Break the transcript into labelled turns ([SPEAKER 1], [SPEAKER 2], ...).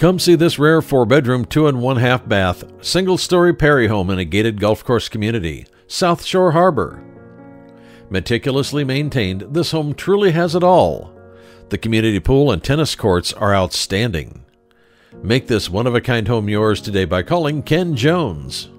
[SPEAKER 1] Come see this rare 4-bedroom, 2 and 1/2 bath, single-story Perry home in a gated golf course community, South Shore Harbour. Meticulously maintained, this home truly has it all. The community pool and tennis courts are outstanding. Make this one-of-a-kind home yours today by calling Ken Jones.